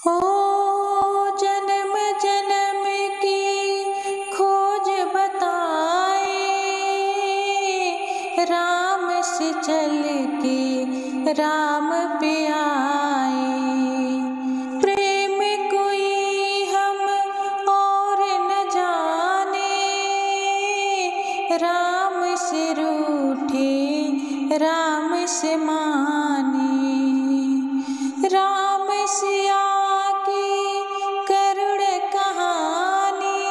हो जन्म जन्म की खोज बताए, राम से चल के राम पे आए। प्रेम कोई हम और न जाने, राम से रूठे राम से माने। राम सिया की करुण कहानी,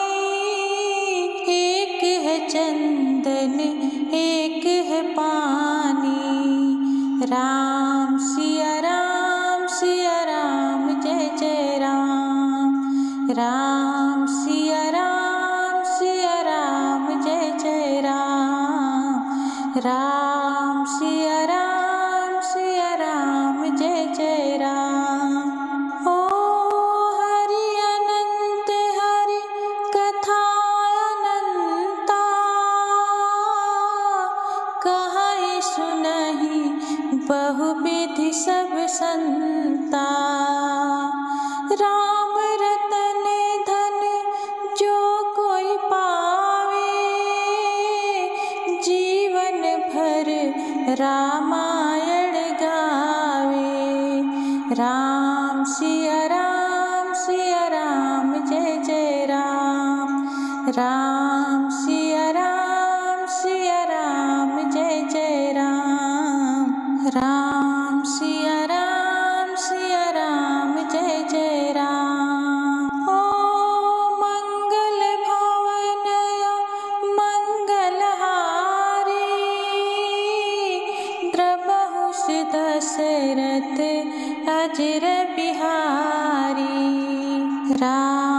एक है चंदन एक है पानी। राम सिया राम जय जय राम। राम सिया राम जय जय राम। राम सिया राम जय जय राम। ओ हरि अनंत हरि कथा अनंता, कहे सुनहि बहुविधि सब संता। राम रतन धन जो कोई पावे, जीवन भर रामायण गावे। राम सिया राम जय जय राम। राम सिया राम जय जय राम। राम सिया राम जय जय राम। ओ मंगल भवन मंगलहारी, द्रबहुष दशरथ अजर बिहारी। राम